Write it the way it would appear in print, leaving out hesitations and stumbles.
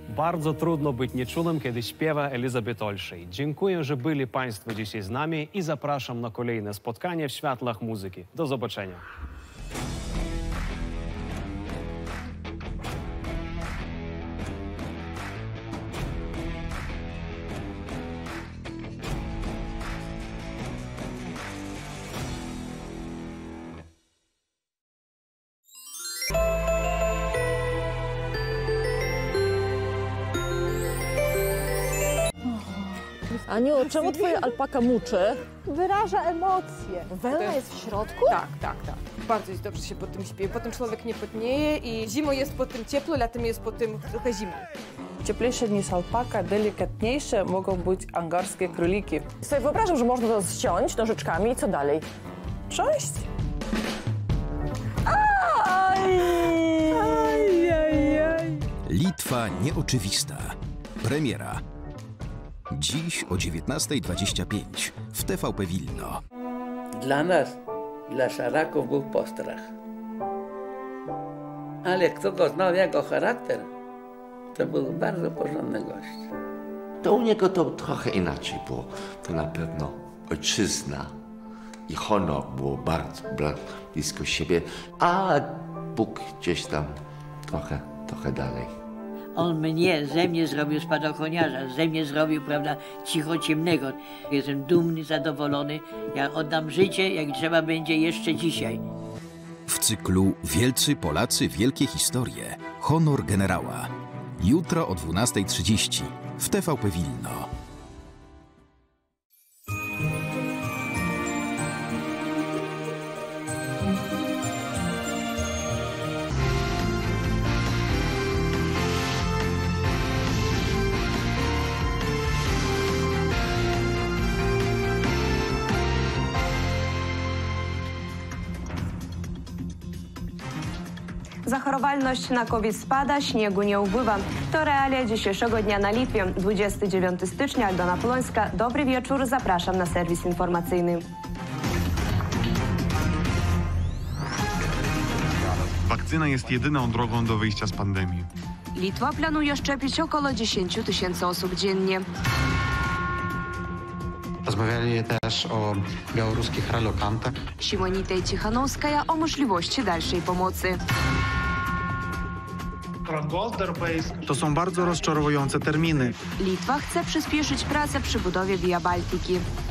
Bardzo trudno być nieczulym, kiedy śpiewa Elizabeth Olszej. Dziękuję, że byli Państwo dzisiaj z nami i zapraszam na kolejne spotkanie w światlach muzyki. Do zobaczenia. Aniu, czemu twoja alpaka muczy? Wyraża emocje. Wełna jest w środku? Tak. Bardzo jest dobrze się po tym śpieje. Potem człowiek nie potnieje i zimą jest po tym ciepło, latem jest po tym trochę zimno. Cieplejsze niż alpaka, delikatniejsze mogą być angarskie króliki. Sobie wyobrażam, że można to ściąć nożyczkami i co dalej? Cześć! Litwa nieoczywista. Premiera. Dziś o 19:25 w TVP Wilno. Dla nas, dla Szaraków, był postrach. Ale kto go znał, jego charakter, to był bardzo porządny gość. To u niego to trochę inaczej było. To na pewno ojczyzna i honor było bardzo blisko siebie, a Bóg gdzieś tam trochę dalej. On ze mnie zrobił spadochroniarza, ze mnie zrobił, prawda, cichociemnego. Jestem dumny, zadowolony. Ja oddam życie, jak trzeba będzie jeszcze dzisiaj. W cyklu Wielcy Polacy, wielkie historie. Honor generała. Jutro o 12:30 w TVP Wilno. Zachorowalność na COVID spada, śniegu nie ubywa. To realia dzisiejszego dnia na Litwie. 29 stycznia, Aldona Polońska. Dobry wieczór, zapraszam na serwis informacyjny. Wakcyna jest jedyną drogą do wyjścia z pandemii. Litwa planuje szczepić około 10 000 osób dziennie. Rozmawiali też o białoruskich relokantach. Simonita i Tichanowskaja o możliwości dalszej pomocy. To są bardzo rozczarowujące terminy. Litwa chce przyspieszyć pracę przy budowie Via Baltiki.